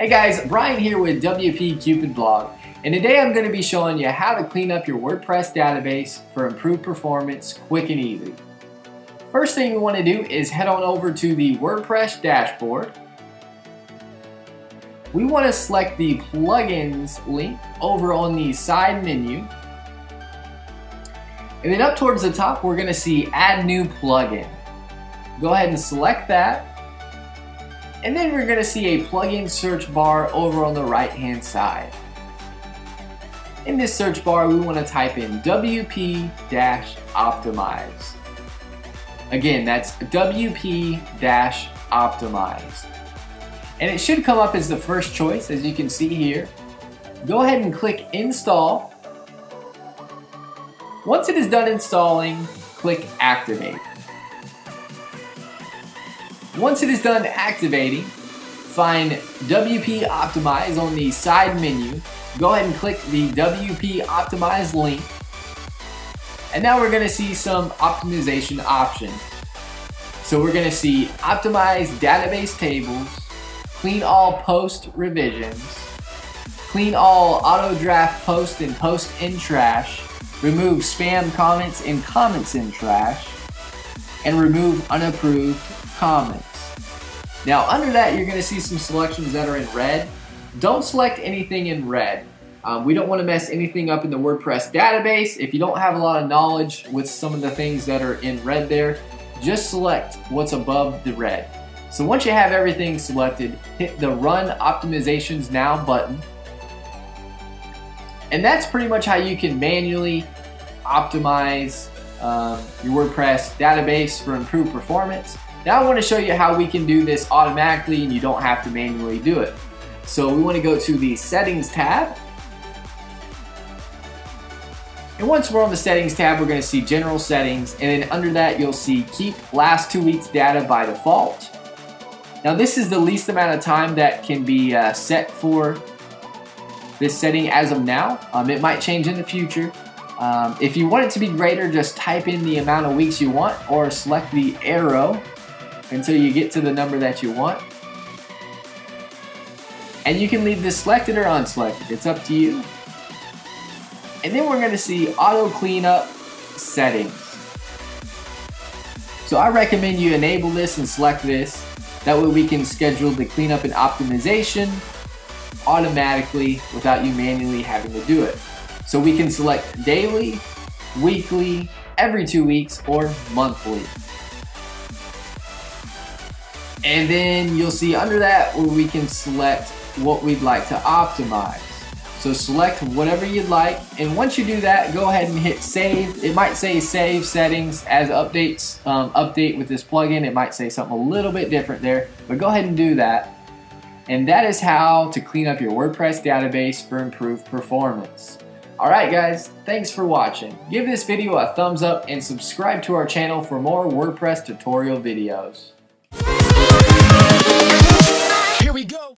Hey guys, Brian here with WP Cupid Blog, and today I'm going to be showing you how to clean up your WordPress database for improved performance quick and easy. First thing you want to do is head on over to the WordPress dashboard. We want to select the plugins link over on the side menu. And then up towards the top we're going to see add new plugin. Go ahead and select that. And then we're going to see a plugin search bar over on the right hand side. In this search bar we want to type in WP-Optimize. Again, that's WP-Optimize. And it should come up as the first choice, as you can see here. Go ahead and click install. Once it is done installing, click activate. Once it is done activating, find WP Optimize on the side menu. Go ahead and click the WP Optimize link. And now we're going to see some optimization options. So we're going to see optimize database tables, clean all post revisions, clean all auto draft post and post in trash, remove spam comments and comments in trash, and remove unapproved comments. Now under that you're going to see some selections that are in red. Don't select anything in red. We don't want to mess anything up in the WordPress database. If you don't have a lot of knowledge with some of the things that are in red there, just select what's above the red. So once you have everything selected, hit the Run Optimizations Now button. And that's pretty much how you can manually optimize your WordPress database for improved performance. Now I want to show you how we can do this automatically and you don't have to manually do it. So we want to go to the Settings tab. And once we're on the Settings tab, we're going to see General Settings, and then under that you'll see Keep Last 2 Weeks Data by Default. Now this is the least amount of time that can be set for this setting as of now. It might change in the future. If you want it to be greater, just type in the amount of weeks you want or select the arrow until you get to the number that you want. And you can leave this selected or unselected. It's up to you. And then we're going to see Auto Cleanup Settings. So I recommend you enable this and select this. That way we can schedule the cleanup and optimization automatically without you manually having to do it. So we can select daily, weekly, every 2 weeks, or monthly. And then you'll see under that where we can select what we'd like to optimize. So select whatever you'd like, and once you do that, go ahead and hit save. It might say save settings as updates, update with this plugin. It might say something a little bit different there, but go ahead and do that. And that is how to clean up your WordPress database for improved performance. Alright guys, thanks for watching. Give this video a thumbs up and subscribe to our channel for more WordPress tutorial videos. Here we go.